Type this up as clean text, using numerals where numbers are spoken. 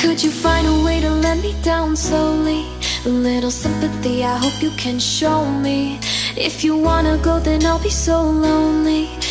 Could you find a way to let me down slowly? A little sympathy, I hope you can show me. If you wanna go, then I'll be so lonely.